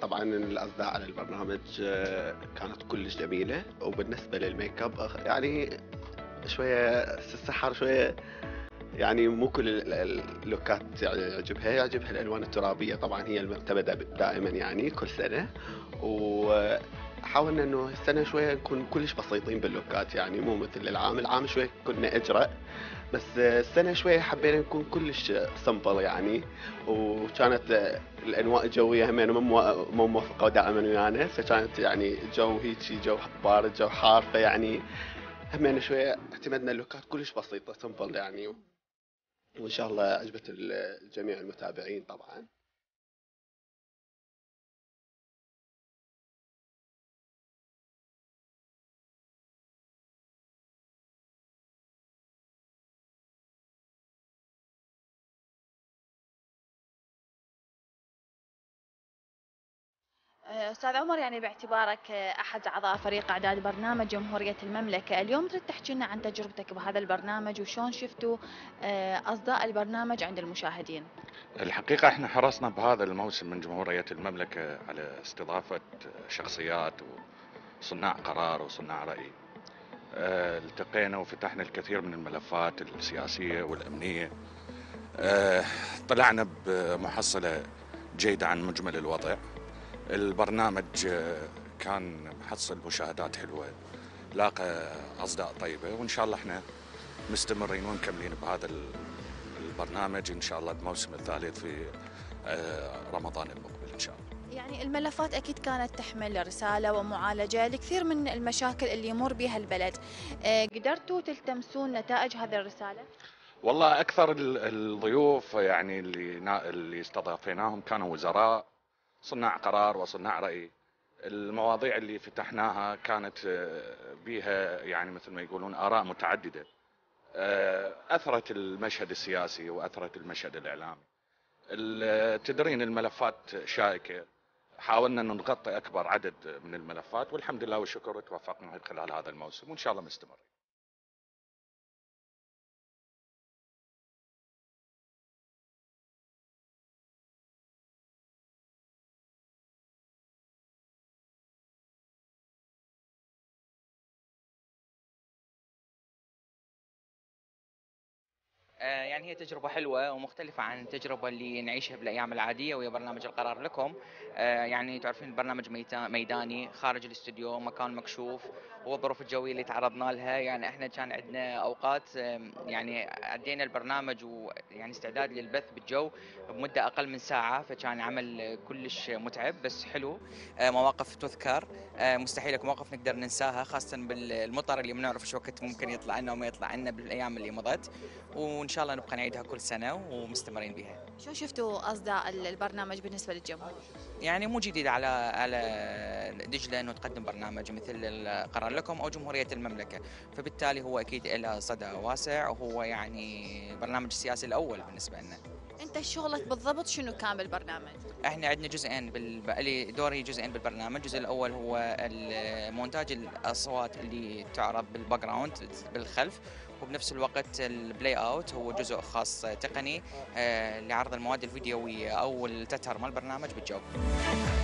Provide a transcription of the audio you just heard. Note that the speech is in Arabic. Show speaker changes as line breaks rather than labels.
طبعًا الأصداء على البرنامج كانت كلش جميلة، وبالنسبة للميك اب يعني شوية السحر شوية يعني مو كل اللوكات يعني يعجبها الألوان الترابية طبعًا هي المعتمدة دائمًا يعني كل سنة، وحاولنا إنه السنة شوية نكون كلش بسيطين باللوكات يعني مو مثل العام شوية كنا أجرأ، بس السنة شوية حبينا نكون كلش simple يعني، وكانت الأجواء الجوية همين مو موفقة دائمًا ويانا، فكانت يعني جو هيجي جو بارد جو حار فيعني همين شوية اعتمدنا اللوكات كلش بسيطة simple يعني. وإن شاء الله عجبت الجميع المتابعين طبعا.
أستاذ عمر، يعني باعتبارك أحد أعضاء فريق إعداد برنامج جمهورية المملكة، اليوم تريد تحكي لنا عن تجربتك بهذا البرنامج وشون شفتوا أصداء البرنامج عند المشاهدين؟
الحقيقة احنا حرصنا بهذا الموسم من جمهورية المملكة على استضافة شخصيات وصناع قرار وصناع رأي. التقينا وفتحنا الكثير من الملفات السياسية والأمنية. اه طلعنا بمحصلة جيدة عن مجمل الوضع. البرنامج كان محصل مشاهدات حلوة، لاقى أصداء طيبة، وإن شاء الله احنا مستمرين ومكملين بهذا البرنامج إن شاء الله الموسم الثالث في رمضان المقبل إن شاء الله.
يعني الملفات أكيد كانت تحمل رسالة ومعالجة لكثير من المشاكل اللي يمر بها البلد، قدرتوا تلتمسون نتائج هذه الرسالة؟
والله أكثر الضيوف يعني اللي استضافيناهم كانوا وزراء، صناع قرار وصناع رأي. المواضيع اللي فتحناها كانت بيها يعني مثل ما يقولون آراء متعددة، أثرت المشهد السياسي وأثرت المشهد الإعلامي. تدرين الملفات شائكة، حاولنا أن نغطي أكبر عدد من الملفات، والحمد لله والشكر توفقنا خلال هذا الموسم، وإن شاء الله مستمر.
يعني هي تجربة حلوة ومختلفة عن التجربة اللي نعيشها بالأيام العادية ويا برنامج القرار لكم. يعني تعرفين البرنامج ميداني خارج الاستوديو، مكان مكشوف، والظروف الجوية اللي تعرضنا لها. يعني احنا كان عندنا أوقات يعني عدينا البرنامج ويعني استعداد للبث بالجو بمدة أقل من ساعة، فكان عمل كلش متعب بس حلو. مواقف تذكر، مستحيل اكو موقف نقدر ننساها، خاصة بالمطر اللي ما نعرف شو وقت ممكن يطلع لنا وما يطلع لنا بالأيام اللي مضت، وإن شاء الله نبقى نعيدها كل سنة ومستمرين بها.
شو شفتوا أصداء البرنامج بالنسبة للجمهور؟
يعني مو جديد على دجلة انه تقدم برنامج مثل القرار لكم او جمهورية المملكة، فبالتالي هو اكيد له صدى واسع، وهو يعني برنامج السياسي الاول بالنسبة لنا.
أنت شغلك بالضبط شنو كان بالبرنامج؟
احنا عندنا جزئين لي دوري جزئين بالبرنامج. الجزء الاول هو مونتاج الاصوات اللي تعرض بالباك جراوند بالخلف، وبنفس الوقت البلاي اوت هو جزء خاص تقني لعرض المواد الفيديويه او التتر مال البرنامج بالجو.